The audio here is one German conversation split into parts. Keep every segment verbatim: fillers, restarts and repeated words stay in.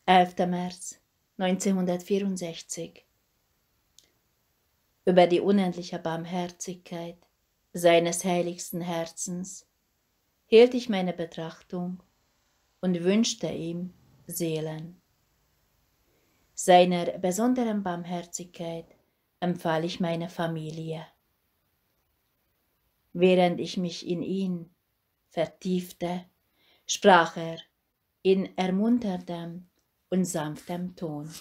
elfter März neunzehnhundertvierundsechzig. Über die unendliche Barmherzigkeit seines heiligsten Herzens hielt ich meine Betrachtung und wünschte ihm Seelen. Seiner besonderen Barmherzigkeit empfahl ich meine Familie. Während ich mich in ihn vertiefte, sprach er in ermunterndem und sanftem Ton.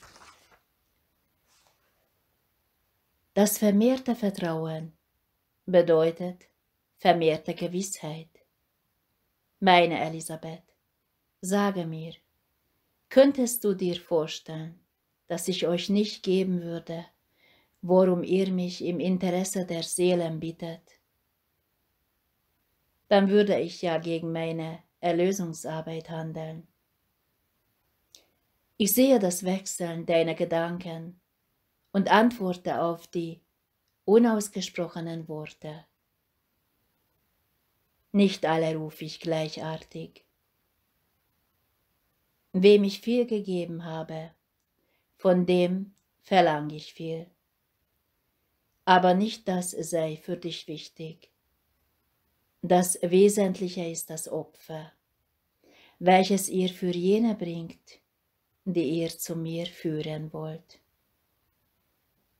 Das vermehrte Vertrauen bedeutet vermehrte Gewissheit. Meine Elisabeth, sage mir, könntest du dir vorstellen, dass ich euch nicht geben würde, worum ihr mich im Interesse der Seelen bittet? Dann würde ich ja gegen meine Erlösungsarbeit handeln. Ich sehe das Wechseln deiner Gedanken und antworte auf die unausgesprochenen Worte. Nicht alle rufe ich gleichartig. Wem ich viel gegeben habe, von dem verlange ich viel. Aber nicht das sei für dich wichtig. Das Wesentliche ist das Opfer, welches ihr für jene bringt, die ihr zu mir führen wollt.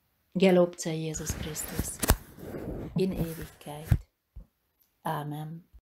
Gelobt sei Jesus Christus in Ewigkeit. Amen.